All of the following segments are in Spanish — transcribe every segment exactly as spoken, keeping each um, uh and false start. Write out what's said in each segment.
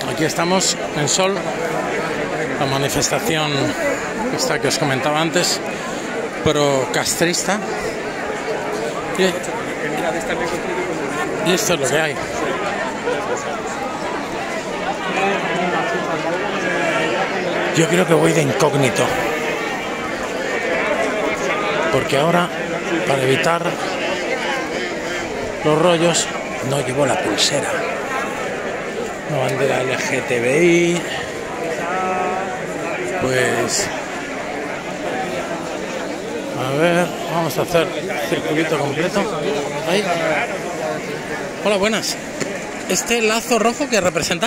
Aquí estamos en Sol, la manifestación esta que os comentaba antes, pro-castrista. Y, y esto es lo que hay. Yo creo que voy de incógnito, porque ahora, para evitar los rollos, no llevo la pulsera. Una bandera L G T B I. Pues a ver, vamos a hacer circulito completo. Ahí. Hola, buenas. ¿Este lazo rojo que representa?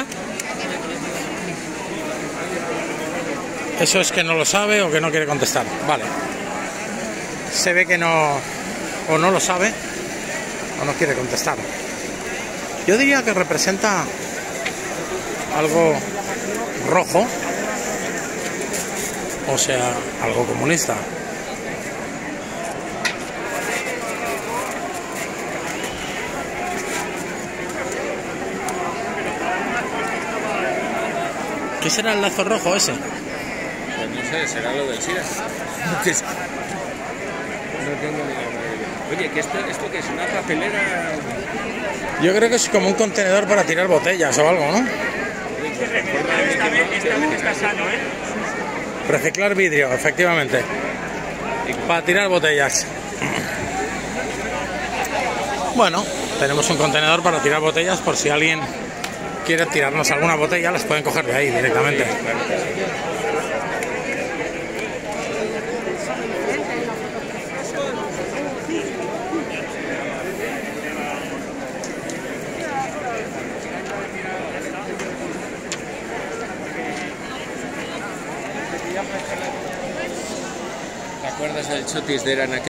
Eso es que no lo sabe o que no quiere contestar. Vale. Se ve que no, o no lo sabe o no quiere contestar. Yo diría que representa algo rojo, o sea, algo comunista. ¿Qué será el lazo rojo ese? Pues no sé, será lo del SIDA. No tengo ni idea. Oye, ¿que esto, esto qué es? ¿Una papelera? Yo creo que es como un contenedor para tirar botellas o algo, ¿no? Esta vez, esta vez está sano, ¿eh? Reciclar vidrio, efectivamente. Para tirar botellas. Bueno, tenemos un contenedor para tirar botellas por si alguien quiere tirarnos alguna botella, las pueden coger de ahí directamente. ¿Te acuerdas del chotis de Eran aquel?